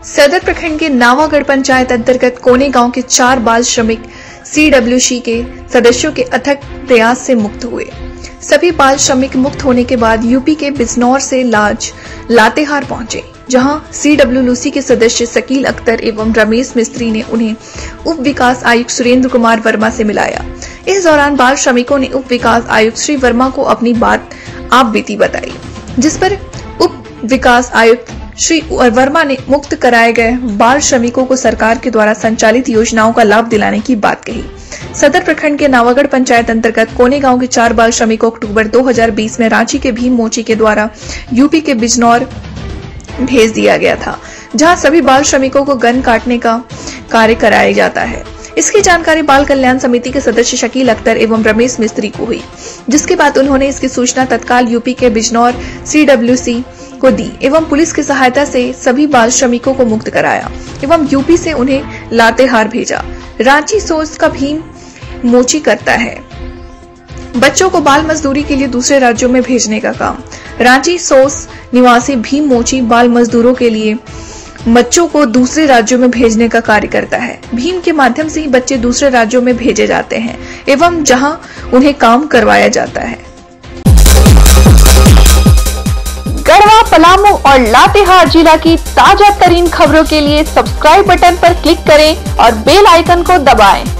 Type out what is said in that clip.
सदर प्रखंड के नावागढ़ पंचायत अंतर्गत कोने गांव के 4 बाल श्रमिक CWC के सदस्यों के अथक प्रयास से मुक्त हुए। सभी बाल श्रमिक मुक्त होने के बाद यूपी के बिजनौर से लातेहार पहुंचे, जहां CWC के सदस्य शकील अख्तर एवं रमेश मिस्त्री ने उन्हें उप विकास आयुक्त सुरेंद्र कुमार वर्मा से मिलाया। इस दौरान बाल श्रमिकों ने उप विकास आयुक्त श्री वर्मा को अपनी बात आप बीती बताई, जिस पर उप विकास आयुक्त श्री वर्मा ने मुक्त कराए गए बाल श्रमिकों को सरकार के द्वारा संचालित योजनाओं का लाभ दिलाने की बात कही। सदर प्रखंड के नावागढ़ पंचायत अंतर्गत कोने गांव के 4 बाल श्रमिकों को अक्टूबर 2020 में रांची के भीम मोची के द्वारा यूपी के बिजनौर भेज दिया गया था, जहां सभी बाल श्रमिकों को गन काटने का कार्य कराया जाता है। इसकी जानकारी बाल कल्याण समिति के सदस्य शकील अख्तर एवं रमेश मिस्त्री को हुई, जिसके बाद उन्होंने इसकी सूचना तत्काल यूपी के बिजनौर CWC को दी एवं पुलिस की सहायता से सभी बाल श्रमिकों को मुक्त कराया एवं यूपी से उन्हें लातेहार भेजा। रांची सोर्स का भीम मोची करता है बच्चों को बाल मजदूरी के लिए दूसरे राज्यों में भेजने का काम। रांची सोर्स निवासी भीम मोची बाल मजदूरों के लिए बच्चों को दूसरे राज्यों में भेजने का कार्य करता है। भीम के माध्यम से ही बच्चे दूसरे राज्यों में भेजे जाते हैं एवं जहां उन्हें काम करवाया जाता है। गढ़वा, पलामू और लातेहार जिला की ताजा तरीन खबरों के लिए सब्सक्राइब बटन पर क्लिक करें और बेल आइकन को दबाएं।